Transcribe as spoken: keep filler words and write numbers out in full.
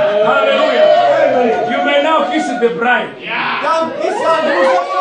Hallelujah. You may now kiss the bride. Now kiss her.